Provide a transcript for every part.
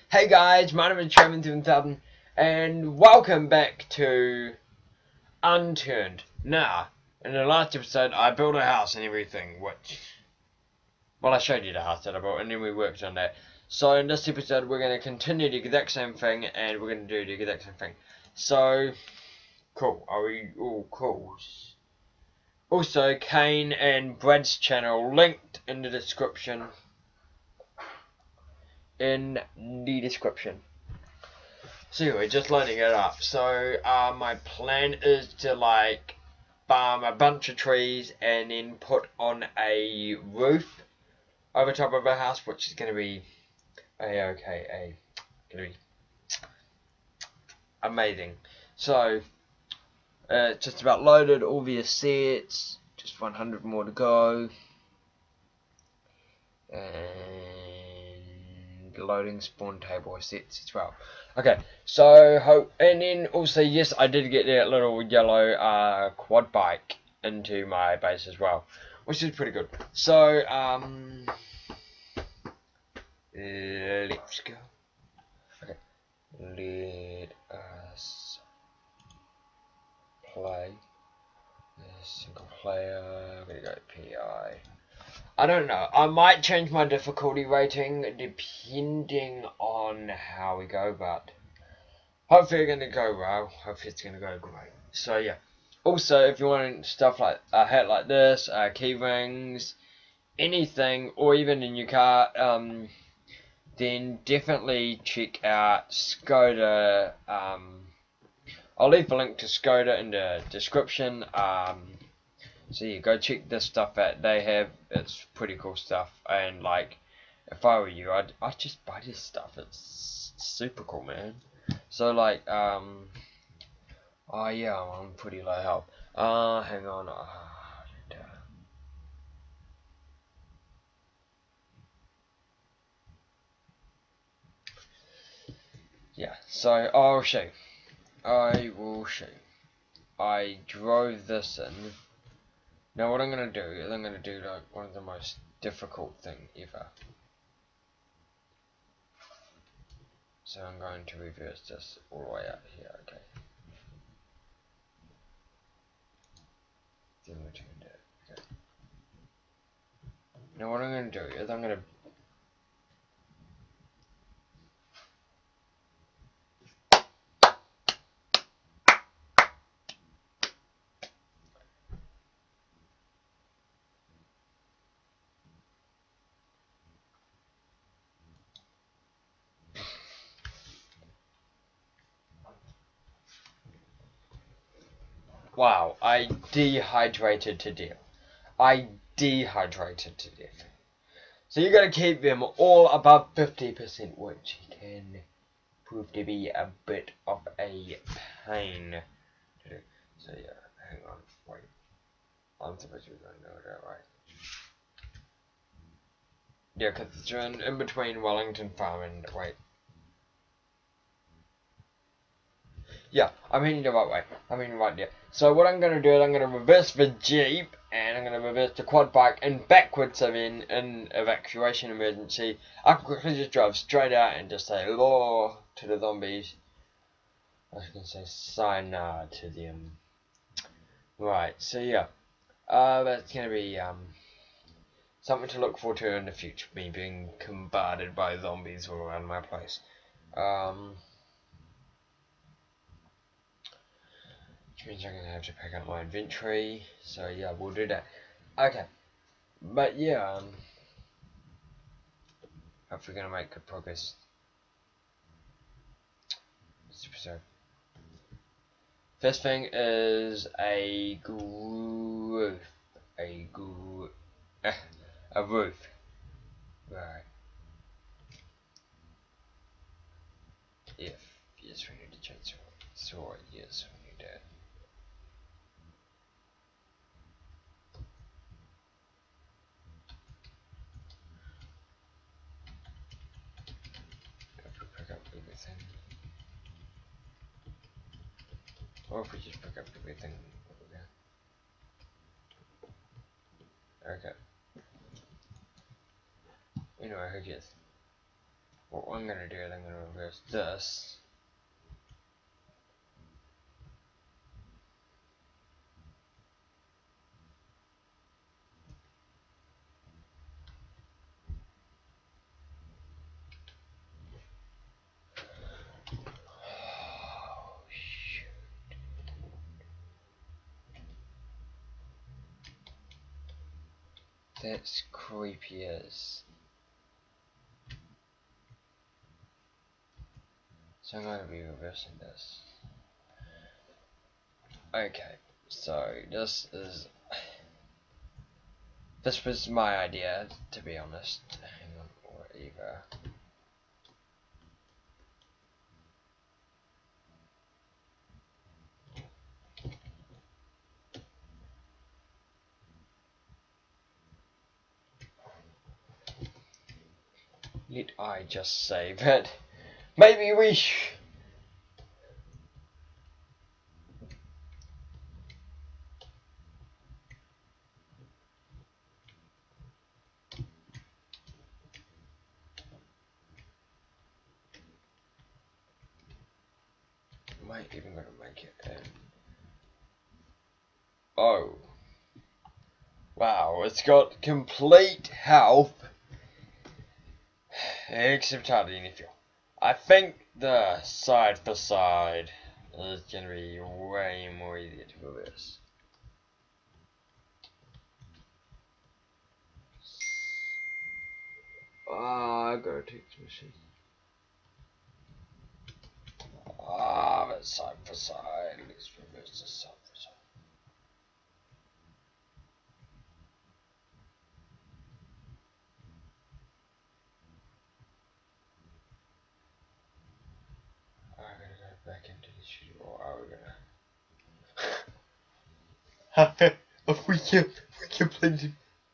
Hey guys, my name is Trevin7000 and welcome back to Unturned. Now, in the last episode I built a house and everything, well, I showed you the house that I built and then we worked on that. So in this episode we're going to continue the exact same thing and we're going to do the exact same thing. So, cool. Are we all cool? Also, Kane and Brad's channel linked in the description. So anyway, just lining it up. So my plan is to like farm a bunch of trees and then put on a roof over top of our house, which is gonna be gonna be amazing. So just about loaded all the assets, just 100 more to go. And loading spawn table assets as well. Okay, so and then also yes, I did get that little yellow quad bike into my base as well, which is pretty good. So let's go. Okay, let us play single player. I'm gonna go PI. I don't know. I might change my difficulty rating depending on how we go, but hopefully it's gonna go well. Hopefully it's gonna go great. So yeah. Also, if you want stuff like a hat like this, key rings, anything, or even a new car, then definitely check out Skoda. I'll leave a link to Skoda in the description. So yeah, go check this stuff out. They have, it's pretty cool stuff. And like, if I were you, I'd just buy this stuff. It's super cool, man. So like, oh yeah, I'm pretty low health. Hang on. Yeah. So I'll show you. I will show you. I drove this in. Now what I'm gonna do is I'm gonna do like one of the most difficult thing ever. So I'm going to reverse this all the way out here, okay. Then return it, okay. Now what I'm going to do is I'm going to wow, I dehydrated to death. So you got to keep them all above 50%, which can prove to be a bit of a pain to do. So yeah, hang on, wait. I'm supposed to be going to do that right. Yeah, because it's in between Wellington Farm and, wait. Yeah, I'm heading the right way. I'm heading right there. So what I'm going to do is I'm going to reverse the Jeep and I'm going to reverse the quad bike and backwards. So then in evacuation emergency, I can quickly just drive straight out and just say "Law" to the zombies. I was going to say sayonara to them. Right, so yeah. That's going to be something to look forward to in the future. Me being bombarded by zombies all around my place. Which means I'm going to have to pick up my inventory. So yeah, we'll do that. Okay. But yeah, hopefully going to make good progress this episode. First thing is a roof. A roof. Right. If yes, we need to change so yes, we need that. Have to pick up everything. Or if we just pick up everything. Okay. Anyway, who cares? what I'm gonna do is I'm gonna reverse this. Oh, shoot. That's creepy as. So I'm going to be reversing this. Okay, so this was my idea, to be honest. Hang on, or either. Let I just say that maybe we might even gonna make it in. Oh. Wow, it's got complete health. Except hardly any fuel. I think the side for side is gonna be way more easier to reverse. Ah, I gotta take this machine. But side for side, let's reverse this side for side. I'm gonna go back into the studio, or are we gonna? we can play the.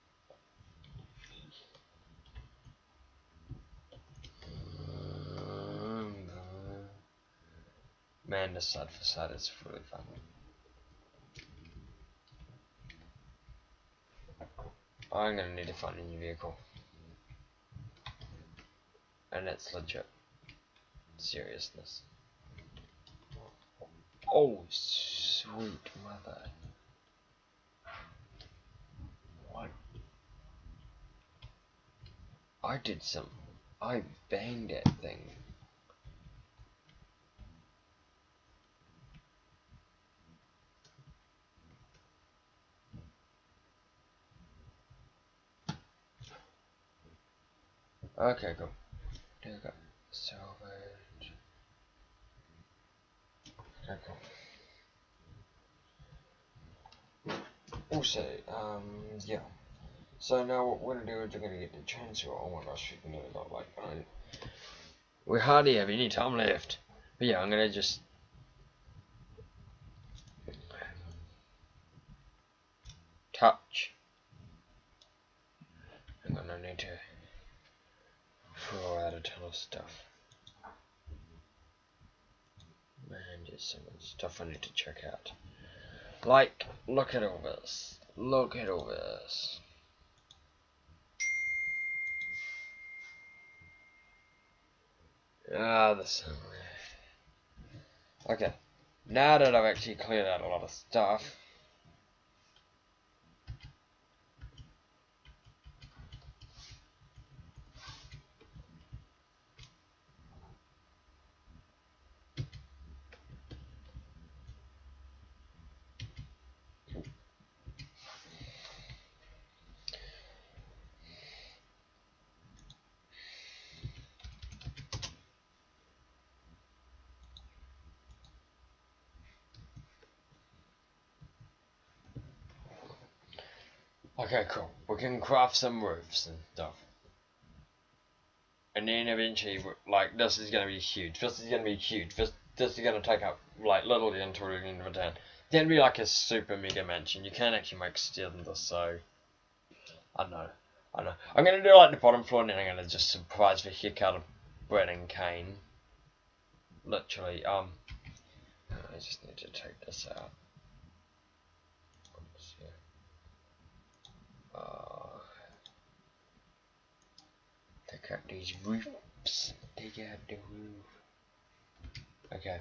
Man, the side for side is really fun. I'm gonna need to find a new vehicle. And it's legit. Seriousness. Oh, sweet mother. What? I banged that thing. Okay, cool. There we go. Salvage. Okay, cool. Also, yeah. So now what we're gonna do is we're gonna get the chainsaw. Oh my gosh, we can do it like we hardly have any time left. But yeah, I'm gonna just touch. I'm gonna need to throw out a ton of stuff. Man, there's so much stuff I need to check out. Like, look at all this. Look at all this. This. Okay. Now that I've actually cleared out a lot of stuff. Okay, cool. We can craft some roofs and stuff. And then eventually, like, this is going to be huge. This is going to be huge. This is going to take up, like, literally until the end of the town. It's going to be like a super mega mansion. You can't actually make steel in this, so... I know. I'm going to do, like, the bottom floor, and then I'm going to just surprise the heck out of Brett and Kane. Literally, I just need to take this out. Oops, yeah. Take out these roofs. Take out the roof. Okay.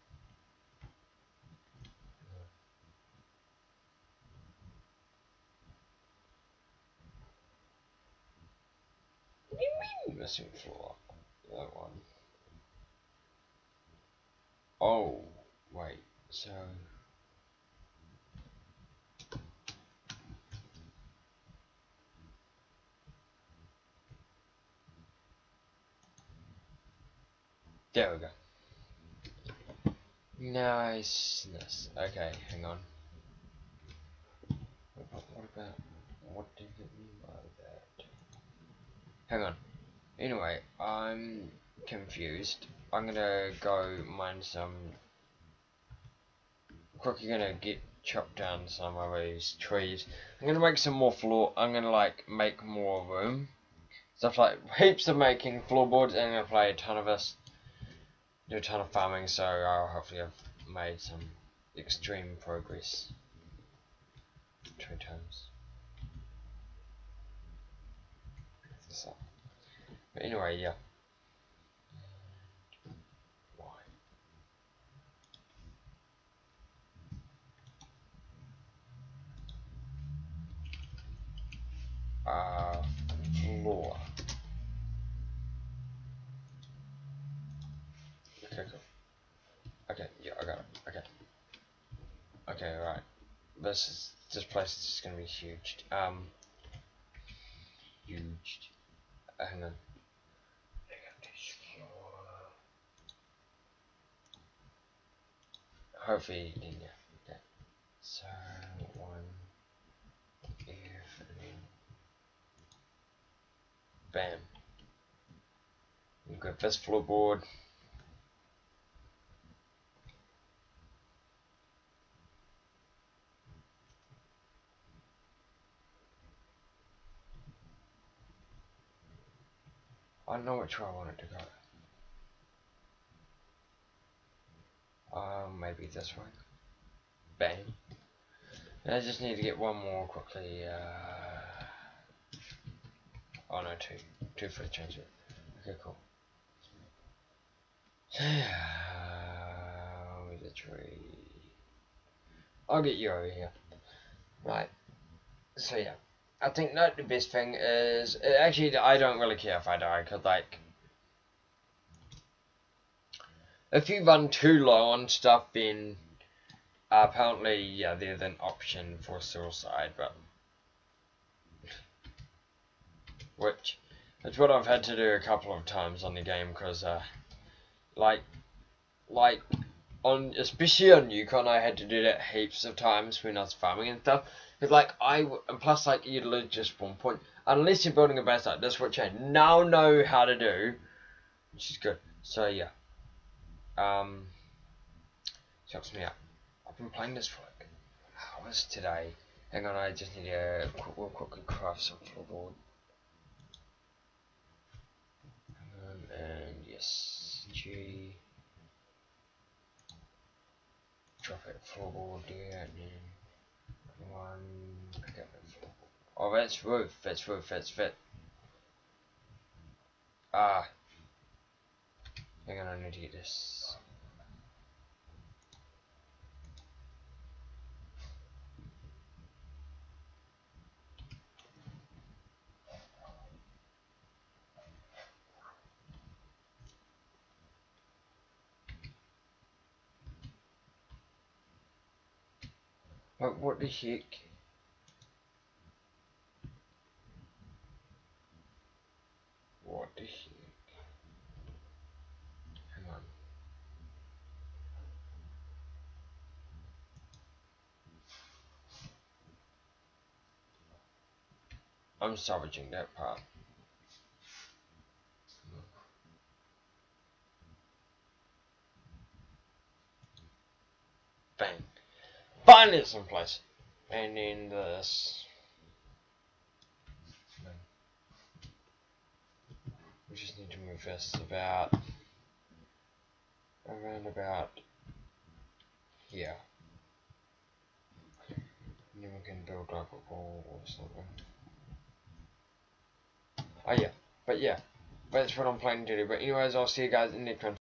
What do you mean missing floor? That one. Oh, wait. So. There we go. Niceness. Okay, hang on. What about, what did it mean by that? Hang on. Anyway, I'm confused. I'm gonna go mine some. Quickly gonna get chop down some of these trees. I'm gonna make some more floor. I'm gonna like make more room. Stuff like heaps of making floorboards, and I'm gonna play a ton of this. Do a ton of farming, so I'll hopefully have made some extreme progress. 2 times. So, but anyway, yeah. Why? Floor. Okay, cool. Okay, yeah, I got it. Okay. Okay, right. This place is just gonna be huge. Huge. Hang on. Hopefully, yeah. Okay. So 1 F and then bam. We've got this floorboard. I don't know which way I want it to go. Maybe this way. Bam. And I just need to get one more quickly. Oh no, two for the change it. Okay, cool. With a tree. I'll get you over here. Right. So yeah. I think that the best thing is actually I don't really care if I die, because like if you run too low on stuff, then apparently yeah there's an option for suicide, but which is what I've had to do a couple of times on the game, because like on especially on Yukon I had to do that heaps of times when I was farming and stuff. Because like and plus like you lose just 1 point unless you're building a base like this, which I now know how to do, which is good. So yeah, helps me out. I've been playing this for like hours today. Hang on, I just need to quickly craft some floorboard. And yes, G. Drop it floorboard there, and then pick up the floorboard. Oh, that's roof. That's roof. That's fit. Ah. Hang on, I need to get this. What the heck? What the heck? Hang on. I'm salvaging that part. Bang. Finally it's in place. And then this. We just need to move this about around about here. And then we can build like a wall or something. Oh yeah, but yeah. That's what I'm planning to do. But anyways, I'll see you guys in the next one.